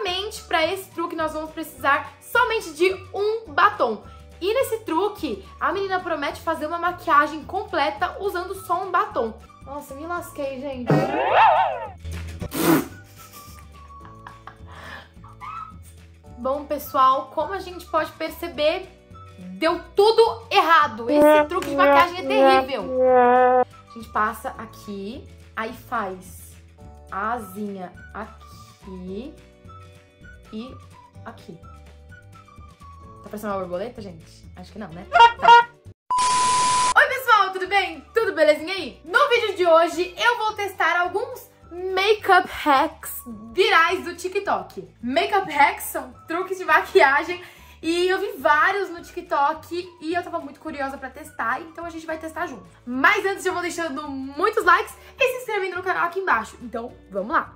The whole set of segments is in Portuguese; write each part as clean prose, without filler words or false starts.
Primeiramente, para esse truque, nós vamos precisar somente de um batom. E nesse truque, a menina promete fazer uma maquiagem completa usando só um batom. Nossa, me lasquei, gente. Bom, pessoal, como a gente pode perceber, deu tudo errado. Esse truque de maquiagem é terrível. A gente passa aqui, aí faz a asinha aqui e aqui. Tá parecendo uma borboleta, gente? Acho que não, né? Tá. Oi, pessoal, tudo bem? Tudo belezinha aí? No vídeo de hoje, eu vou testar alguns makeup hacks virais do TikTok. Makeup hacks são truques de maquiagem e eu vi vários no TikTok e eu tava muito curiosa pra testar, então a gente vai testar junto. Mas antes, já vou deixando muitos likes e se inscrevendo no canal aqui embaixo. Então, vamos lá!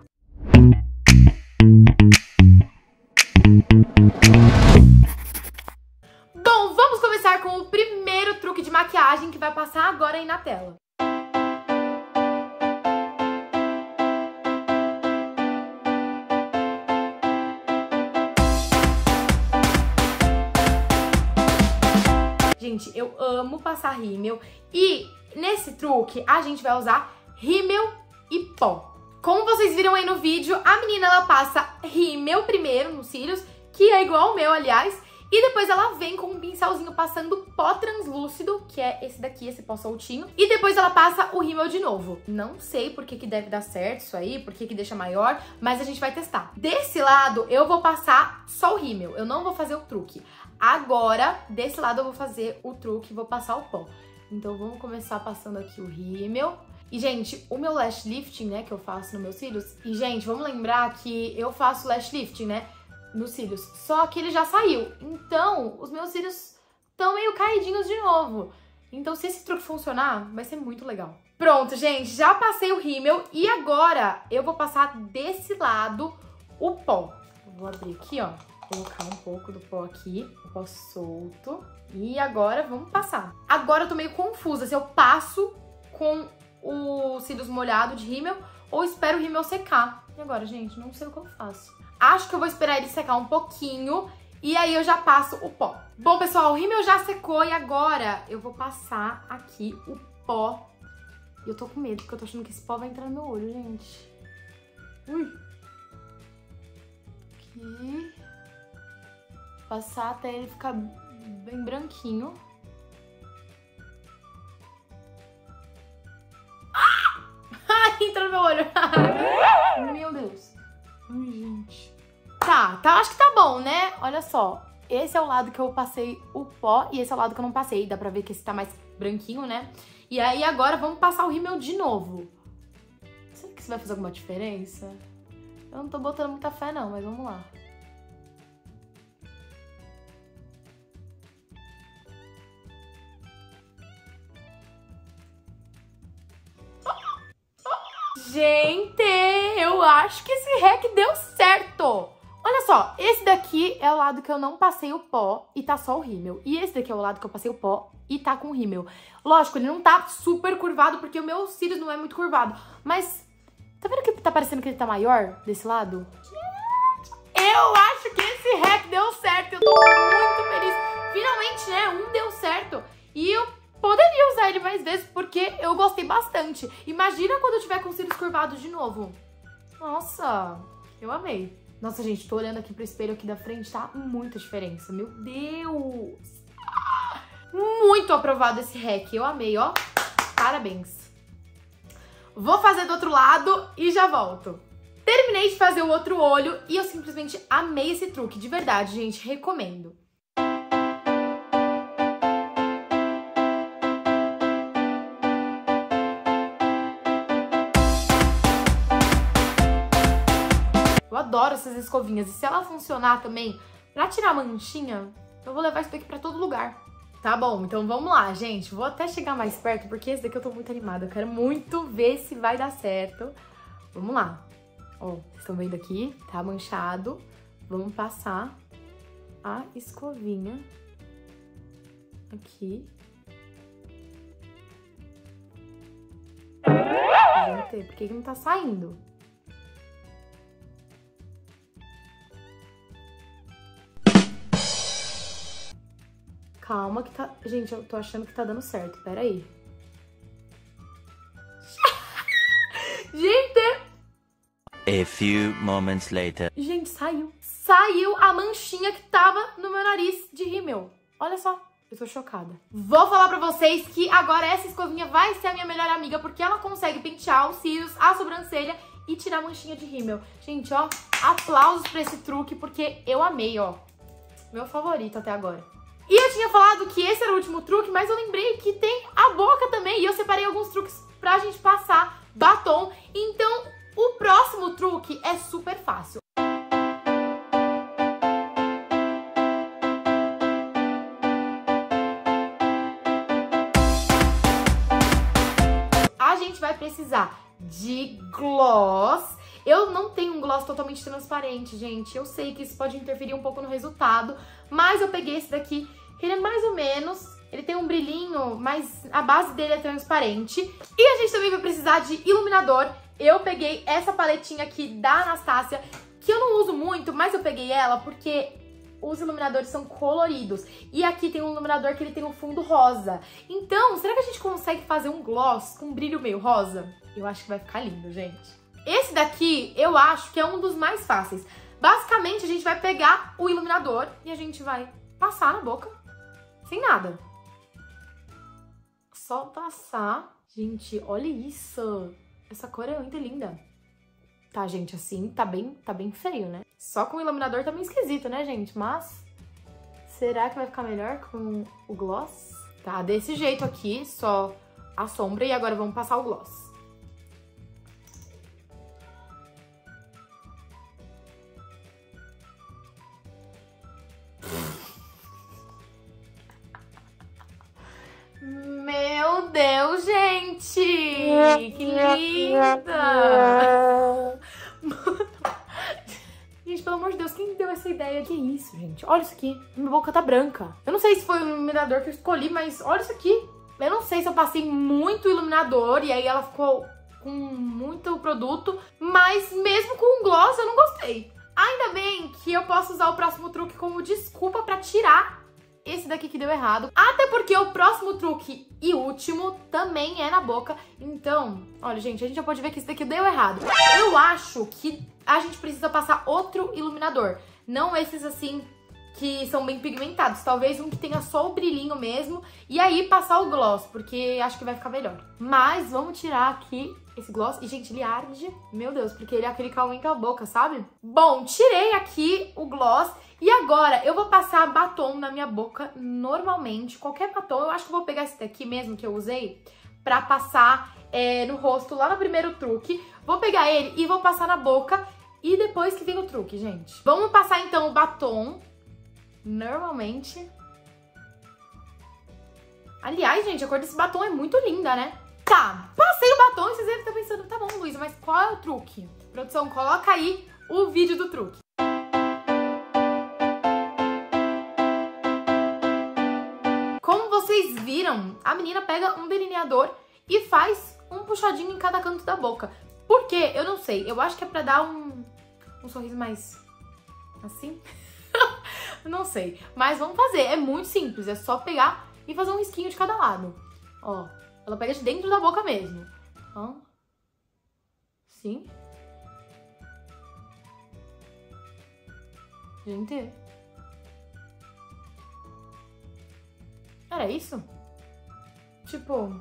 Bom, vamos começar com o primeiro truque de maquiagem que vai passar agora aí na tela. Gente, eu amo passar rímel e nesse truque a gente vai usar rímel e pó. Como vocês viram aí no vídeo, a menina ela passa rímel primeiro nos cílios, que é igual ao meu, aliás, e depois ela vem com um pincelzinho passando pó translúcido, que é esse daqui, esse pó soltinho, e depois ela passa o rímel de novo. Não sei por que deve dar certo isso aí, por que deixa maior, mas a gente vai testar. Desse lado eu vou passar só o rímel, eu não vou fazer o truque. Agora, desse lado eu vou fazer o truque, vou passar o pó. Então vamos começar passando aqui o rímel. E, gente, o meu lash lifting, né, que eu faço nos meus cílios. E, gente, vamos lembrar que eu faço lash lifting, né, nos cílios. Só que ele já saiu. Então, os meus cílios estão meio caidinhos de novo. Então, se esse truque funcionar, vai ser muito legal. Pronto, gente, já passei o rímel. E agora eu vou passar desse lado o pó. Eu vou abrir aqui, ó. Colocar um pouco do pó aqui, o pó solto. E agora vamos passar. Agora eu tô meio confusa se eu passo com os cílios molhados de rímel ou espero o rímel secar. E agora, gente, não sei o que eu faço. Acho que eu vou esperar ele secar um pouquinho e aí eu já passo o pó. Bom, pessoal, o rímel já secou e agora eu vou passar aqui o pó. E eu tô com medo porque eu tô achando que esse pó vai entrar no meu olho, gente. Ui. Aqui. Passar até ele ficar bem branquinho. Ai, entrou no meu olho. Meu Deus. Ai, gente. Tá, acho que tá bom, né? Olha só. Esse é o lado que eu passei o pó e esse é o lado que eu não passei. Dá pra ver que esse tá mais branquinho, né? E aí agora vamos passar o rímel de novo. Será que isso vai fazer alguma diferença? Eu não tô botando muita fé não, mas vamos lá. Gente, eu acho que esse hack deu certo. Olha só, esse daqui é o lado que eu não passei o pó e tá só o rímel. E esse daqui é o lado que eu passei o pó e tá com o rímel. Lógico, ele não tá super curvado porque o meu cílios não é muito curvado. Mas, tá vendo que tá parecendo que ele tá maior desse lado? Eu acho que esse hack deu certo. Eu tô muito feliz. Finalmente, né, um deu certo. E eu poderia usar ele mais vezes, porque eu gostei bastante. Imagina quando eu tiver com cílios curvados de novo. Nossa, eu amei. Nossa, gente, tô olhando aqui pro espelho aqui da frente, tá muita diferença. Meu Deus! Muito aprovado esse hack, eu amei, ó. Parabéns. Vou fazer do outro lado e já volto. Terminei de fazer o outro olho e eu simplesmente amei esse truque. De verdade, gente, recomendo. Eu adoro essas escovinhas. E se ela funcionar também pra tirar manchinha, eu vou levar isso daqui pra todo lugar. Tá bom, então vamos lá, gente. Vou até chegar mais perto, porque esse daqui eu tô muito animada. Eu quero muito ver se vai dar certo. Vamos lá. Ó, vocês estão vendo aqui? Tá manchado. Vamos passar a escovinha aqui. Gente, por que não tá saindo? Calma que tá... Gente, eu tô achando que tá dando certo. Pera aí. Gente... A few moments later. Gente, saiu. Saiu a manchinha que tava no meu nariz de rímel. Olha só. Eu tô chocada. Vou falar pra vocês que agora essa escovinha vai ser a minha melhor amiga, porque ela consegue pentear os cílios, a sobrancelha e tirar a manchinha de rímel. Gente, ó, aplausos pra esse truque, porque eu amei, ó. Meu favorito até agora. E eu tinha falado que esse era o último truque, mas eu lembrei que tem a boca também. E eu separei alguns truques pra gente passar batom. Então, o próximo truque é super fácil. A gente vai precisar de gloss. Eu não tenho um gloss totalmente transparente, gente. Eu sei que isso pode interferir um pouco no resultado, mas eu peguei esse daqui, que ele é mais ou menos... Ele tem um brilhinho, mas a base dele é transparente. E a gente também vai precisar de iluminador. Eu peguei essa paletinha aqui da Anastasia, que eu não uso muito, mas eu peguei ela porque os iluminadores são coloridos. E aqui tem um iluminador que ele tem um fundo rosa. Então, será que a gente consegue fazer um gloss com brilho meio rosa? Eu acho que vai ficar lindo, gente. Esse daqui, eu acho que é um dos mais fáceis. Basicamente, a gente vai pegar o iluminador e a gente vai passar na boca sem nada. Só passar. Gente, olha isso. Essa cor é muito linda. Tá, gente, assim tá bem feio, né? Só com o iluminador tá meio esquisito, né, gente? Mas será que vai ficar melhor com o gloss? Tá, desse jeito aqui, só a sombra. E agora vamos passar o gloss. Meu Deus, gente! Que linda! Gente, pelo amor de Deus, quem deu essa ideia? Que isso, gente? Olha isso aqui. Minha boca tá branca. Eu não sei se foi o iluminador que eu escolhi, mas olha isso aqui. Eu não sei se eu passei muito iluminador e aí ela ficou com muito produto, mas mesmo com o gloss eu não gostei. Ainda bem que eu posso usar o próximo truque como desculpa pra tirar esse daqui que deu errado. Até porque o próximo truque e último também é na boca. Então, olha, gente, a gente já pode ver que esse daqui deu errado. Eu acho que a gente precisa passar outro iluminador. Não esses assim que são bem pigmentados. Talvez um que tenha só o brilhinho mesmo. E aí passar o gloss, porque acho que vai ficar melhor. Mas vamos tirar aqui esse gloss. E, gente, ele arde. Meu Deus, porque ele é aquele que aumenta a boca, sabe? Bom, tirei aqui o gloss. E agora eu vou passar batom na minha boca normalmente. Qualquer batom. Eu acho que eu vou pegar esse daqui mesmo que eu usei pra passar no rosto lá no primeiro truque. Vou pegar ele e vou passar na boca. E depois que vem o truque, gente. Vamos passar então o batom normalmente. Aliás, gente, a cor desse batom é muito linda, né? Tá, passei o batom e vocês devem estar pensando, tá bom, Luísa, mas qual é o truque? Produção, coloca aí o vídeo do truque. Como vocês viram, a menina pega um delineador e faz um puxadinho em cada canto da boca. Por quê? Eu não sei. Eu acho que é pra dar um sorriso mais assim. Não sei. Mas vamos fazer. É muito simples. É só pegar e fazer um risquinho de cada lado. Ó, ela pega de dentro da boca mesmo. Ó. Sim. Gente. Era isso? Tipo...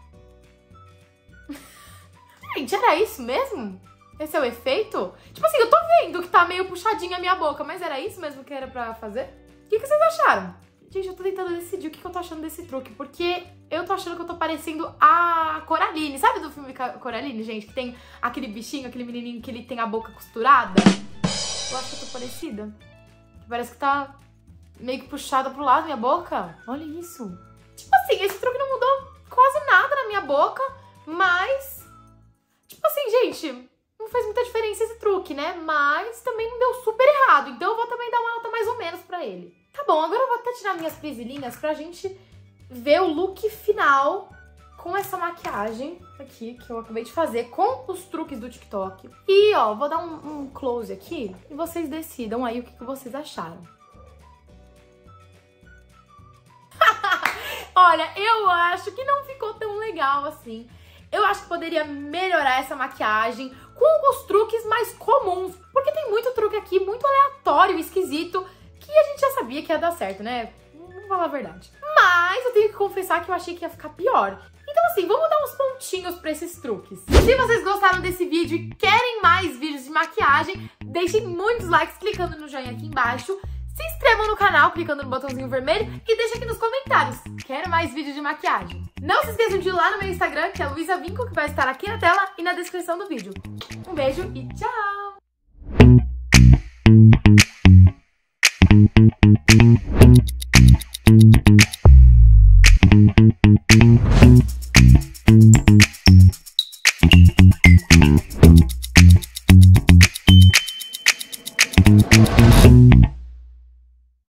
Gente, era isso mesmo? Esse é o efeito? Tipo assim, eu tô vendo que tá meio puxadinha a minha boca, mas era isso mesmo que era pra fazer? O que vocês acharam? Gente, eu tô tentando decidir o que eu tô achando desse truque, porque eu tô achando que eu tô parecendo a Coraline. Sabe do filme Coraline, gente? Que tem aquele bichinho, aquele menininho que ele tem a boca costurada? Eu acho que eu tô parecida. Parece que tá meio que puxada pro lado minha boca. Olha isso. Tipo assim, esse truque não mudou quase nada na minha boca, mas... Tipo assim, gente, não fez muita diferença esse truque, né? Mas também não deu super errado, então eu vou também dar uma nota mais ou menos pra ele. Tá bom, agora eu vou até tirar minhas presilhinhas pra gente ver o look final com essa maquiagem aqui que eu acabei de fazer com os truques do TikTok. E, ó, vou dar um close aqui e vocês decidam aí o que vocês acharam. olha, eu acho que não ficou tão legal assim. Eu acho que poderia melhorar essa maquiagem com alguns truques mais comuns, porque tem muito truque aqui, muito aleatório, esquisito, que a gente já sabia que ia dar certo, né? Vamos falar a verdade. Mas eu tenho que confessar que eu achei que ia ficar pior. Então assim, vamos dar uns pontinhos pra esses truques. Se vocês gostaram desse vídeo e querem mais vídeos de maquiagem, deixem muitos likes clicando no joinha aqui embaixo. Se inscrevam no canal clicando no botãozinho vermelho e deixem aqui nos comentários. Quero mais vídeos de maquiagem. Não se esqueçam de ir lá no meu Instagram, que é Luísa Vinco, que vai estar aqui na tela e na descrição do vídeo. Um beijo e tchau!